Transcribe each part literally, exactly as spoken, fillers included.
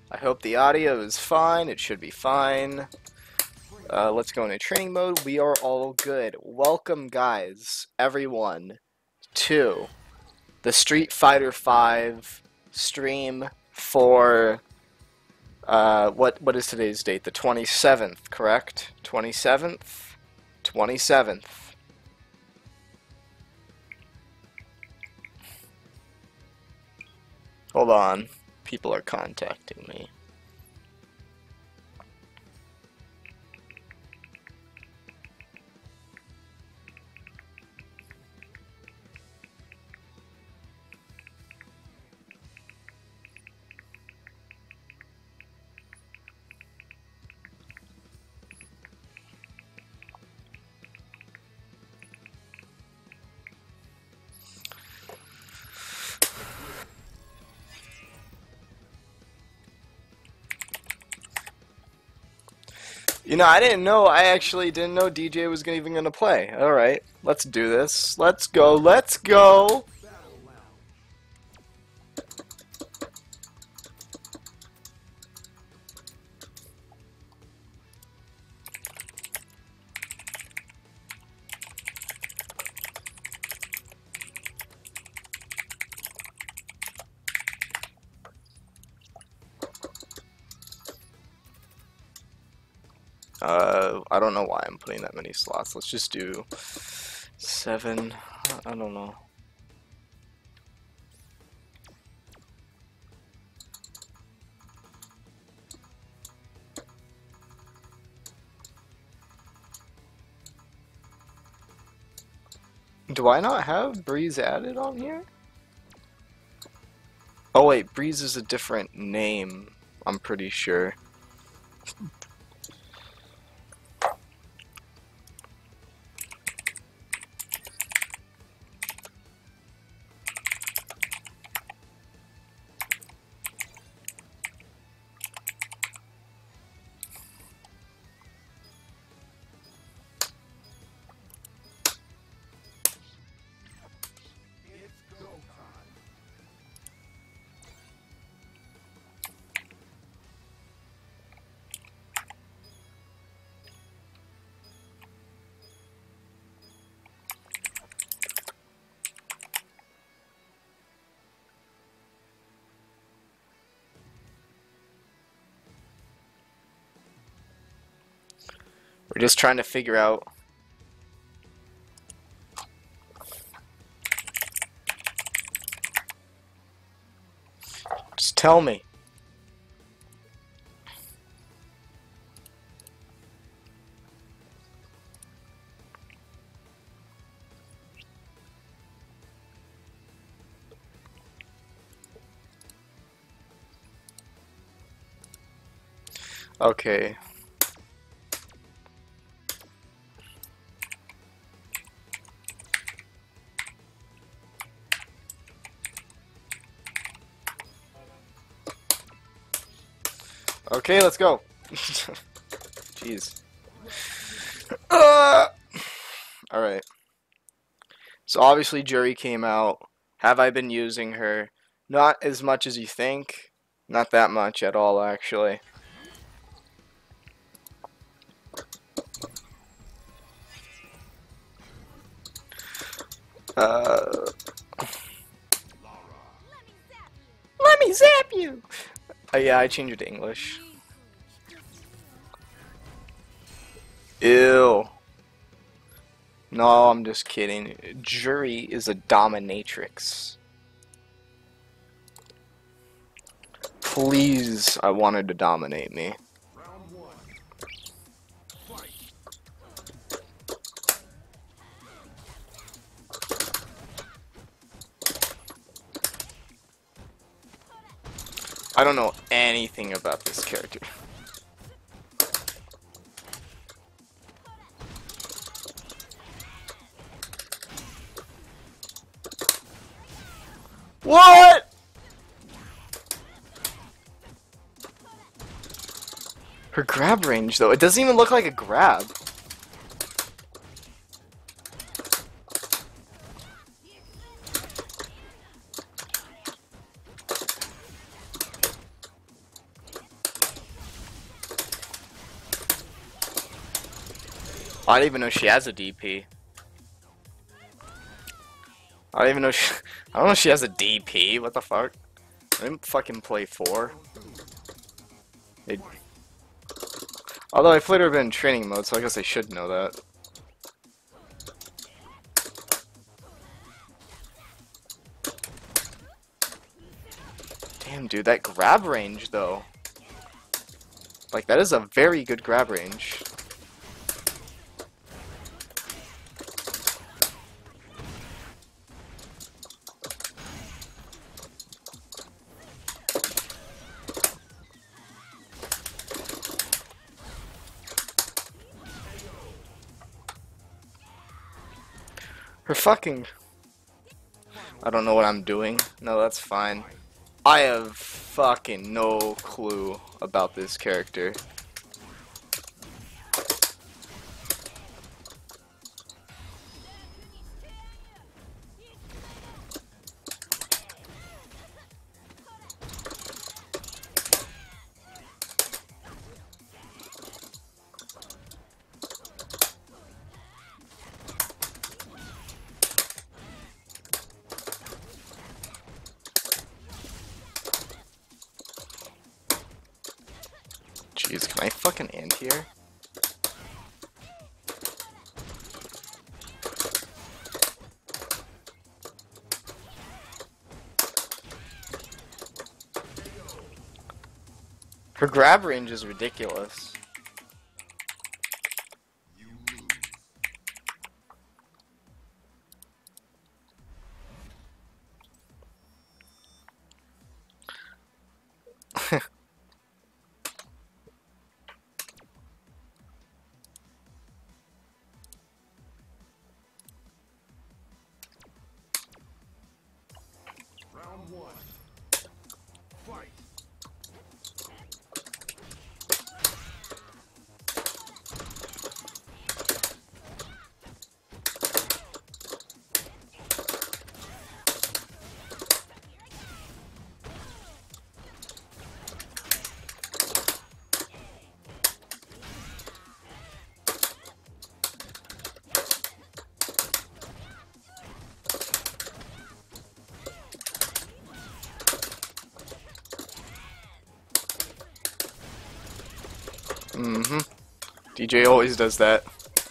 I hope the audio is fine. It should be fine. Uh, let's go into training mode. We are all good. Welcome, guys, everyone, to the Street Fighter five stream for uh, what what is today's date? The twenty-seventh, correct? twenty-seventh? twenty-seventh. Hold on. People are contacting me. You know, I didn't know, I actually didn't know D J was even going to play. Alright, let's do this. Let's go, let's go! Uh, I don't know why I'm putting that many slots. Let's just do seven. I don't know. Do I not have Breeze added on here? Oh wait, Breeze is a different name, I'm pretty sure. We're just trying to figure out. Just tell me. Okay. Okay, let's go. Jeez. Uh, Alright. So obviously Jury came out. Have I been using her? Not as much as you think. Not that much at all, actually. Uh, Let me zap you! Uh, yeah, I changed it to English. Ew. No, I'm just kidding. Jury is a dominatrix. Please, I wanted to dominate me. I don't know anything about this character. What? Her grab range, though, it doesn't even look like a grab. I didn't even know she has a D P. I don't even know she, I don't know if she has a D P. What the fuck? I didn't fucking play four. They, although I played her in training mode, so I guess I should know that. Damn, dude, that grab range, though. Like, that is a very good grab range. Her fucking... I don't know what I'm doing. No, that's fine. I have fucking no clue about this character. Jeez, can I fucking end here? Her grab range is ridiculous. Round one. Fight. Mm-hmm. D J always does that.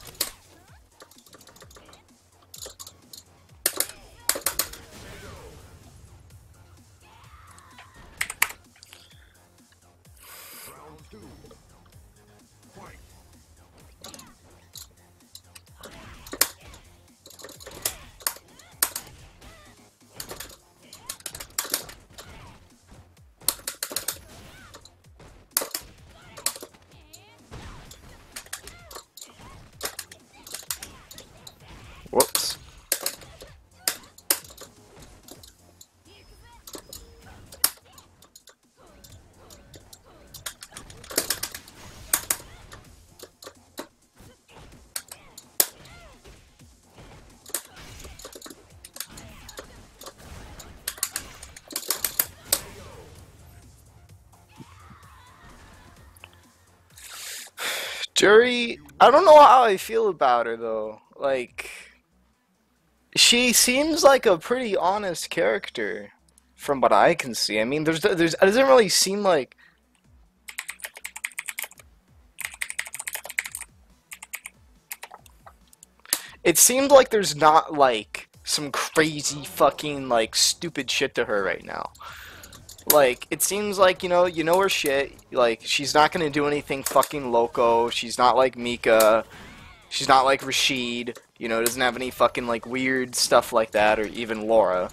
Round two. Fight. Whoops. Jury, I don't know how I feel about her though. Like, she seems like a pretty honest character, from what I can see. I mean, there's, there's, it doesn't really seem like. It seems like there's not like some crazy fucking like stupid shit to her right now. Like, it seems like, you know, you know her shit. Like, she's not gonna do anything fucking loco. She's not like Mika. She's not like Rashid. You know, doesn't have any fucking like weird stuff like that, or even Laura.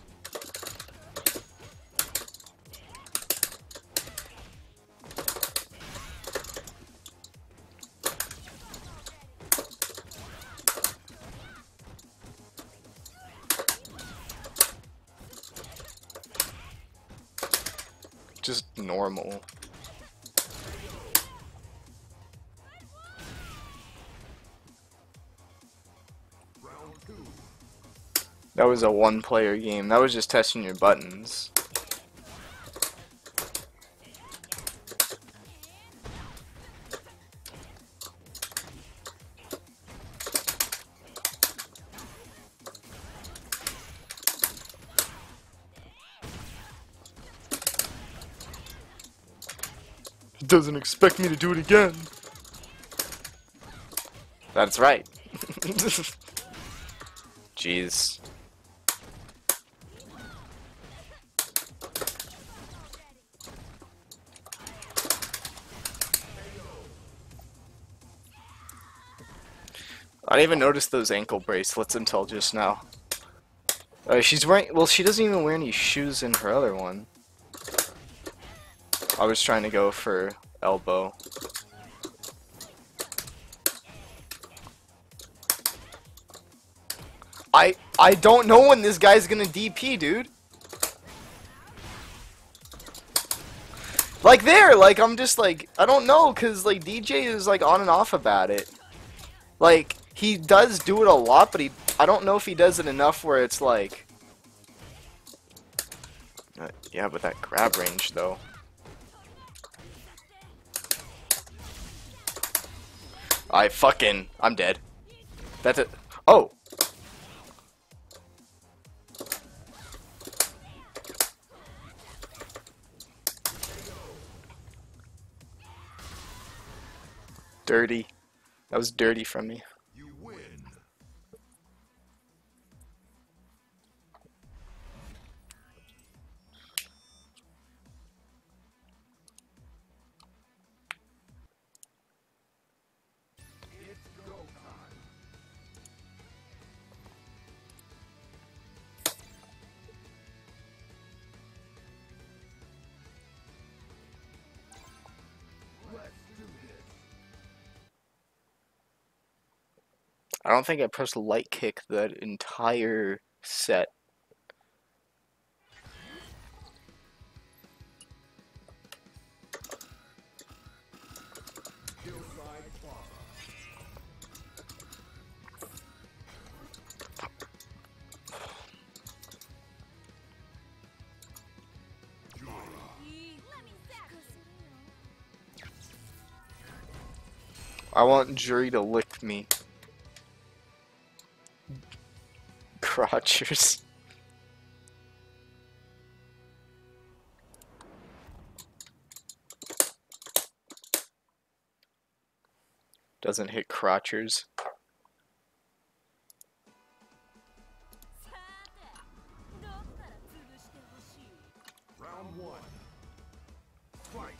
Just normal. Round two. That was a one-player game. That was just testing your buttons. Doesn't expect me to do it again. That's right. Jeez. I didn't even notice those ankle bracelets until just now. Uh, she's wearing, well, she doesn't even wear any shoes in her other one. I was trying to go for elbow. I I don't know when this guy's gonna D P, dude. Like there, like I'm just like, I don't know, cause like D J is like on and off about it. Like he does do it a lot, but he I don't know if he does it enough where it's like, uh, yeah, but that grab range though. I fucking I'm dead. That's it. Oh. Dirty. That was dirty from me. You win. It's go time. Let's do this. I don't think I pressed light kick that entire set. Hillside Father. I want Jury to lick me. Crotchers. Doesn't hit crotchers. Round one. Fight.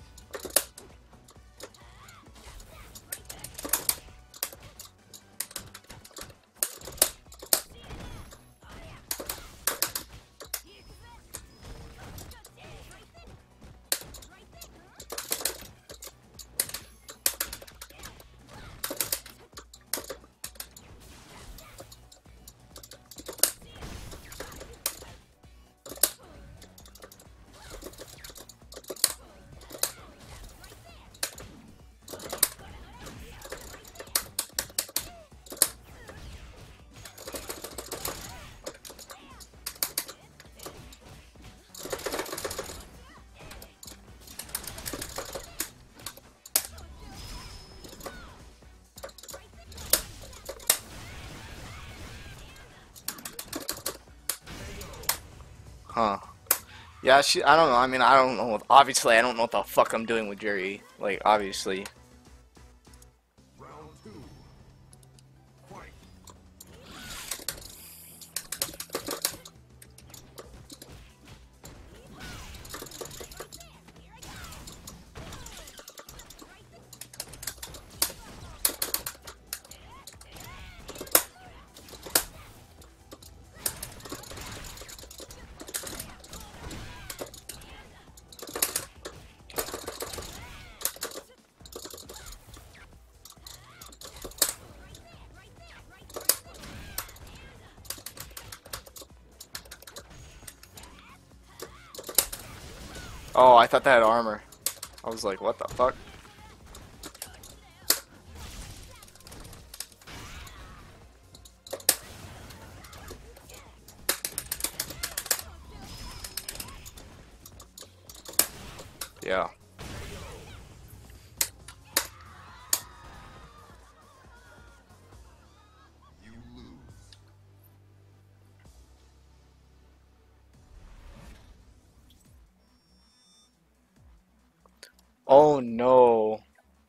Huh. Yeah, she, I don't know. I mean, I don't know. What, obviously, I don't know what the fuck I'm doing with Jury. Like, obviously. Round two. Fight. Oh, I thought that had armor. I was like, what the fuck? Yeah. You lose. Oh no.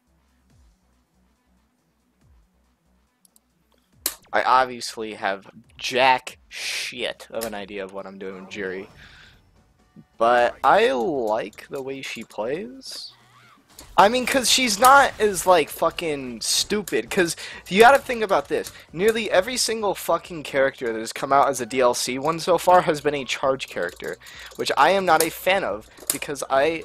I obviously have jack shit of an idea of what I'm doing with Jiri. But I like the way she plays. I mean, because she's not as, like, fucking stupid. Because you gotta think about this. Nearly every single fucking character that has come out as a D L C one so far has been a charge character. Which I am not a fan of, because I...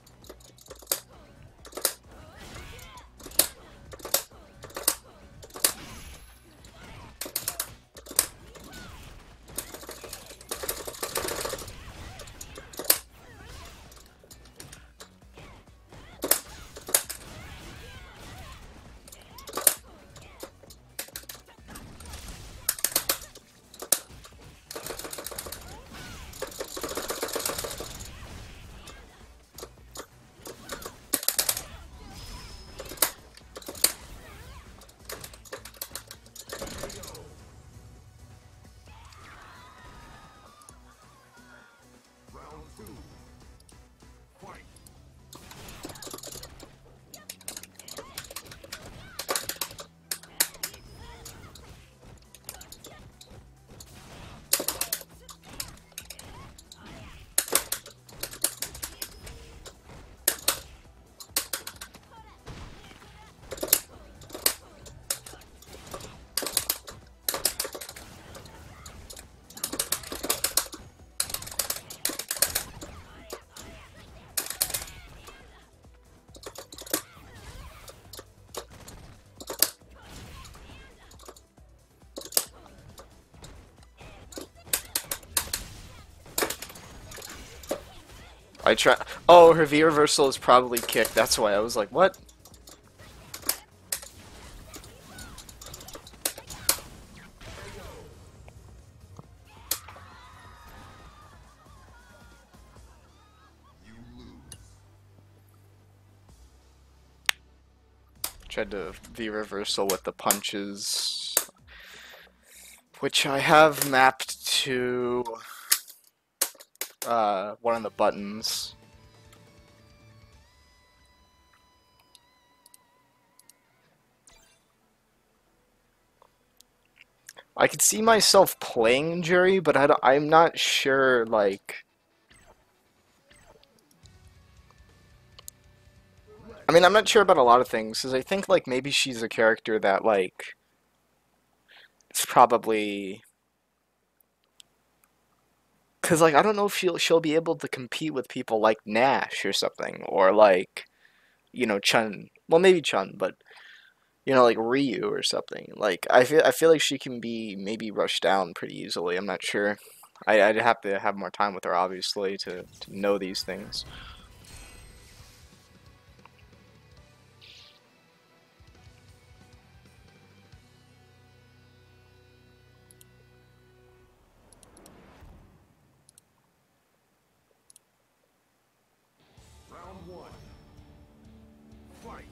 Round two. Fight. I try. Oh, her V reversal is probably kicked. That's why I was like, what? You lose. Tried to V reversal with the punches, which I have mapped to uh, one of the buttons. I could see myself playing Jiri, but I don't, I'm not sure, like... I mean, I'm not sure about a lot of things, because I think, like, maybe she's a character that, like... It's probably... Because, like, I don't know if she'll, she'll be able to compete with people like Nash or something, or, like, you know, Chun. Well, maybe Chun, but... You know, like Ryu or something. Like I feel, I feel like she can be maybe rushed down pretty easily. I'm not sure. I, I'd have to have more time with her, obviously, to, to know these things. Round one. Fight.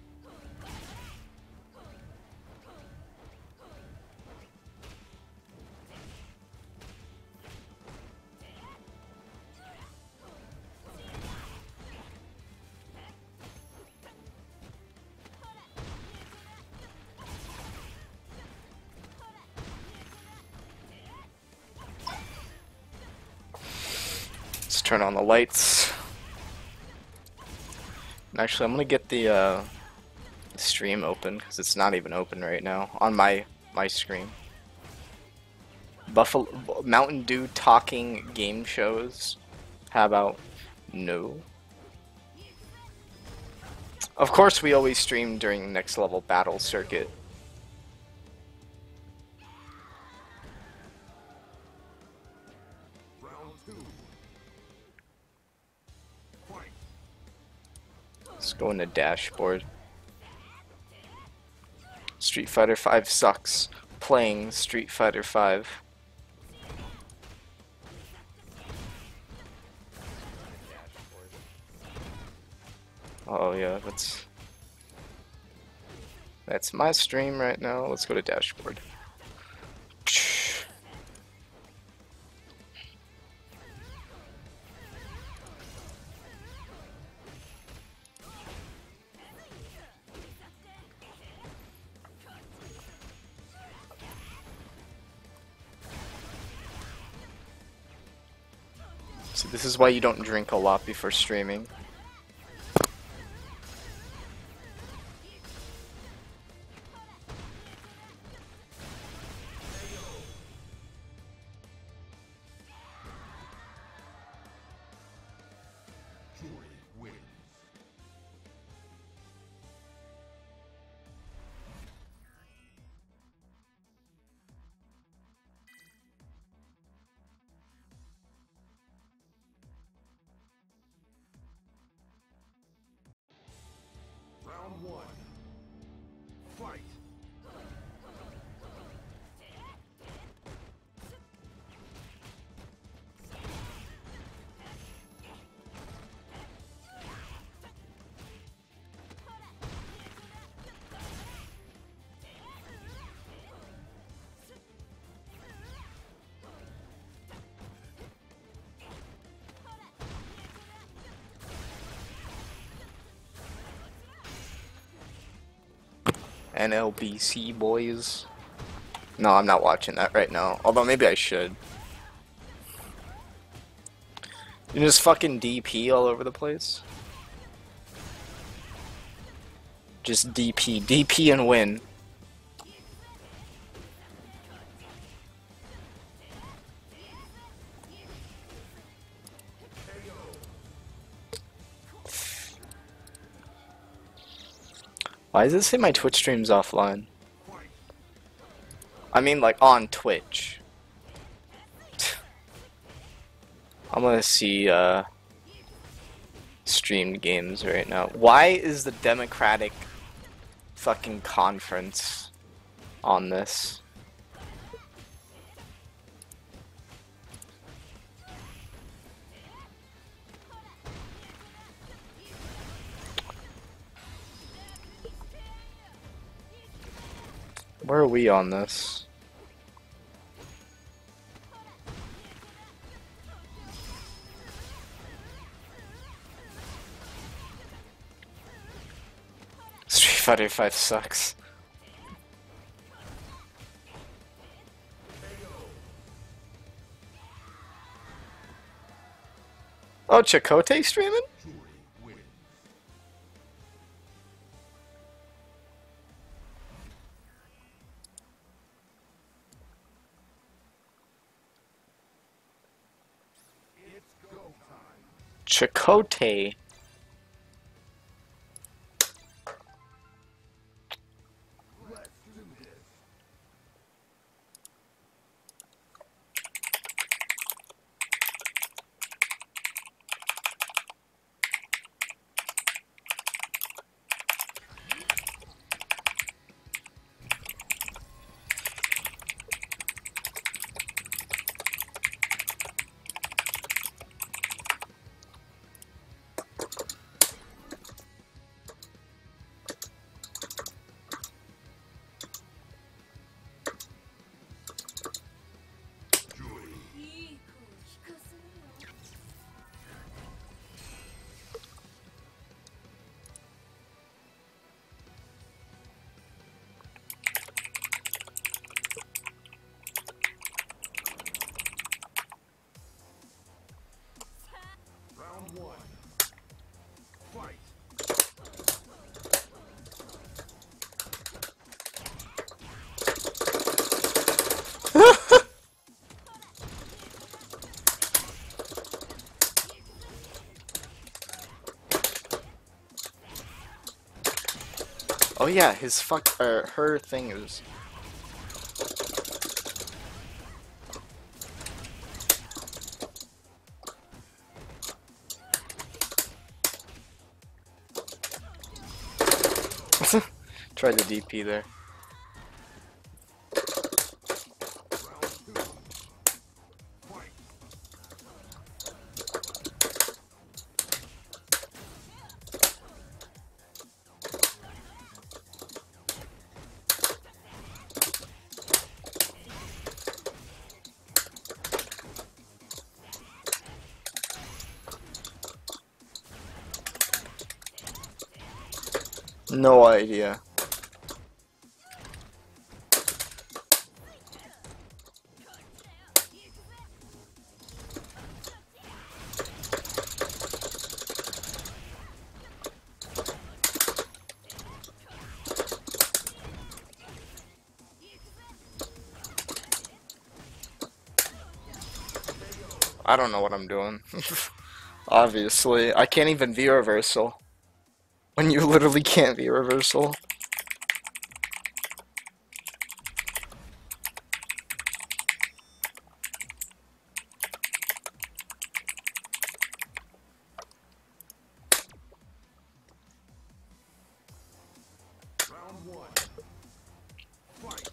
Let's turn on the lights. Actually, I'm gonna get the uh, stream open because it's not even open right now on my my screen. Buffalo Mountain Dew talking game shows. How about no? Of course, we always stream during Next Level Battle Circuit. Round two. Fight. Let's go into dashboard. Street Fighter five sucks. Playing Street Fighter five. Oh yeah, that's that's my stream right now. Let's go to dashboard. So this is why you don't drink a lot before streaming. Jury wins. Round one. Fight. N L B C boys. No, I'm not watching that right now. Although maybe I should. You just fucking D P all over the place. Just D P, D P and win. Why does it say my Twitch stream's offline? I mean, like, on Twitch. I'm gonna see, uh, streamed games right now. Why is the Democratic fucking conference on this? Where are we on this? Street Fighter five sucks. Oh, Chakotay streaming? Jury wins. It's go time. Chakotay. Let's do this. Jury. いい子を聞かせるよ。 Round one. Fight. Oh yeah, his fuck, or her thing is. Tried the D P there. Round two. Fight. No idea. I don't know what I'm doing. Obviously, I can't even V reversal. When you literally can't V reversal. Round one. Fight.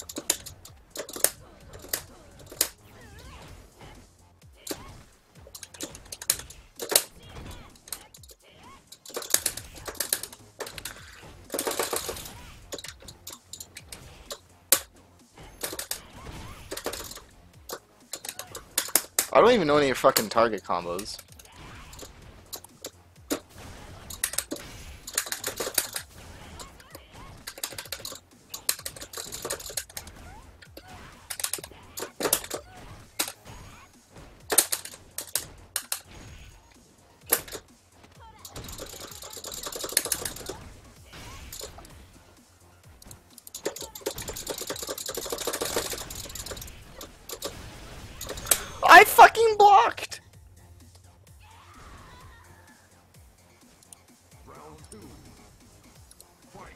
I don't even know any of your fucking target combos. I fucking blocked! Round two. Fight.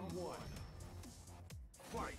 Round one. Fight.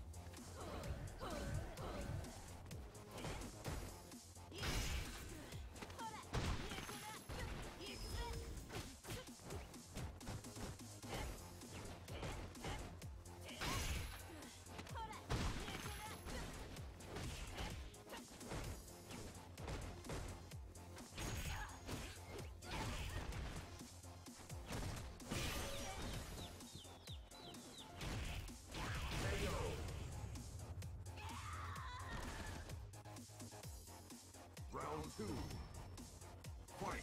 Round two. Fight.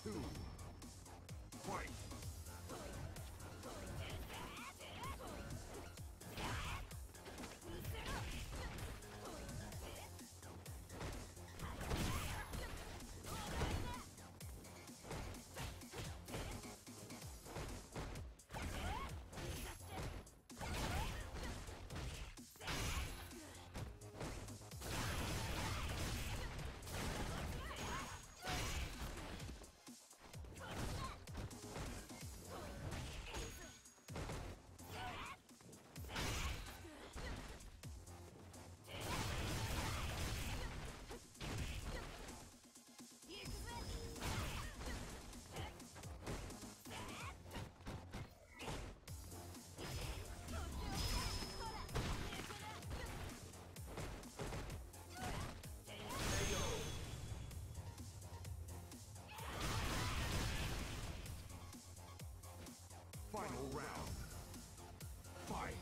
two. Fight. Final round. Fight.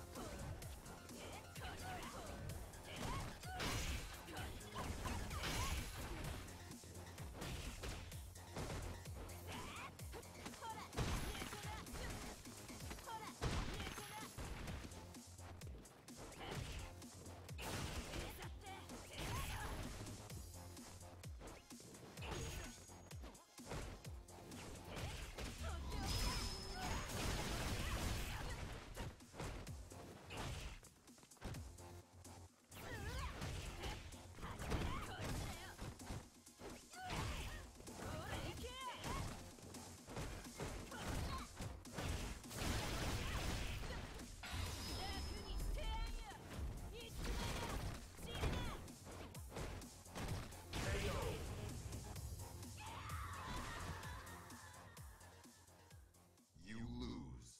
You lose.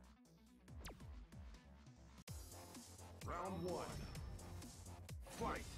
Round one. Fight.